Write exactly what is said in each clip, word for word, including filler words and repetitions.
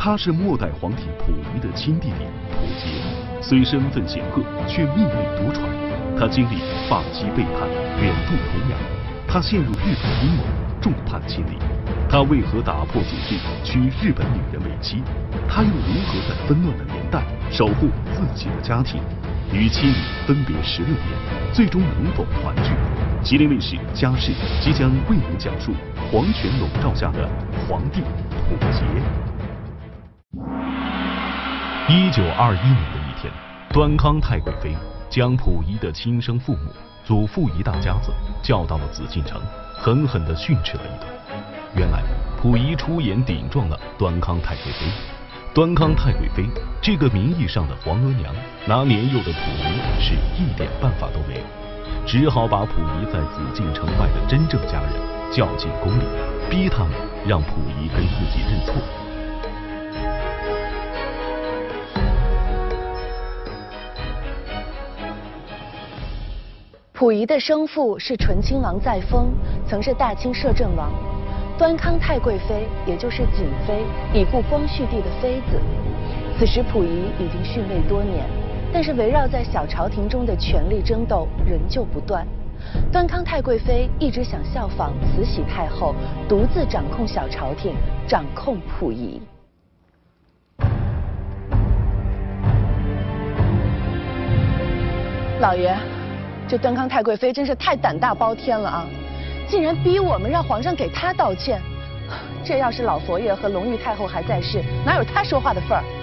他是末代皇帝溥仪的亲弟弟溥杰，虽身份显赫，却命运多舛。他经历放妻背叛、远渡重洋，他陷入日本阴谋，众叛亲离。他为何打破祖训，娶日本女人为妻？他又如何在纷乱的年代守护自己的家庭？与妻女分别十六年，最终能否团聚？吉林卫视家事即将为您讲述皇权笼罩下的皇帝溥杰。一九二一年的一天，端康太贵妃将溥仪的亲生父母、祖父一大家子叫到了紫禁城，狠狠地训斥了一顿。原来，溥仪出言顶撞了端康太贵妃。端康太贵妃这个名义上的皇额娘，拿年幼的溥仪是一点办法都没有，只好把溥仪在紫禁城外的真正家人叫进宫里，逼他们让溥仪跟自己认错。 溥仪的生父是醇亲王载沣，曾是大清摄政王。端康太贵妃，也就是瑾妃，已故光绪帝的妃子。此时溥仪已经逊位多年，但是围绕在小朝廷中的权力争斗仍旧不断。端康太贵妃一直想效仿慈禧太后，独自掌控小朝廷，掌控溥仪。老爷，这端康太贵妃真是太胆大包天了啊！竟然逼我们让皇上给她道歉，这要是老佛爷和隆裕太后还在世，哪有她说话的份儿？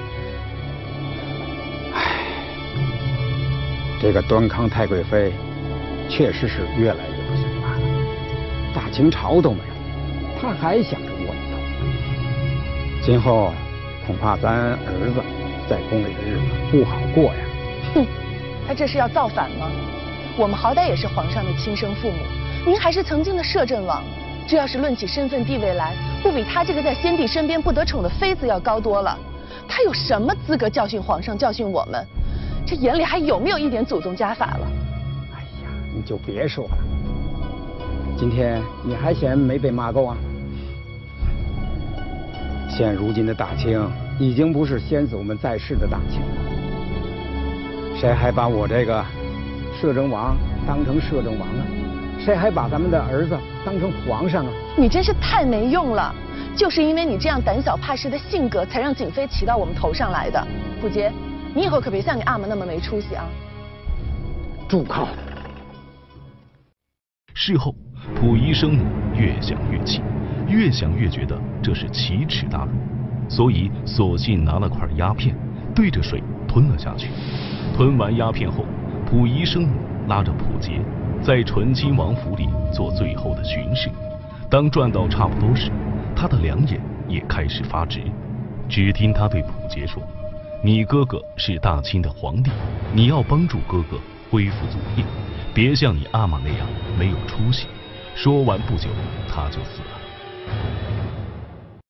唉，这个端康太贵妃确实是越来越不像话了。大清朝都没有，她还想着窝里头。今后恐怕咱儿子在宫里的日子不好过呀。 哼，他这是要造反吗？我们好歹也是皇上的亲生父母。您还是曾经的摄政王，这要是论起身份地位来，不比他这个在先帝身边不得宠的妃子要高多了。他有什么资格教训皇上、教训我们？这眼里还有没有一点祖宗家法了？ 哎呀，你就别说了。今天你还嫌没被骂够啊？现如今的大清已经不是先祖们在世的大清了，谁还把我这个摄政王当成摄政王啊？谁还把咱们的儿子当成皇上啊？ 你真是太没用了！就是因为你这样胆小怕事的性格，才让瑾妃骑到我们头上来的。溥杰，你以后可别像你阿玛那么没出息啊！ 住口！ 事后，溥仪生母越想越气，越想越觉得这是奇耻大辱，所以索性拿了块鸦片，对着水吞了下去。吞完鸦片后，溥仪生母拉着溥杰在醇亲王府里做最后的巡视。当转到差不多时，他的两眼也开始发直。只听他对溥杰说：“你哥哥是大清的皇帝，你要帮助哥哥恢复祖业，别像你阿玛那样没有出息。”说完不久，他就死了。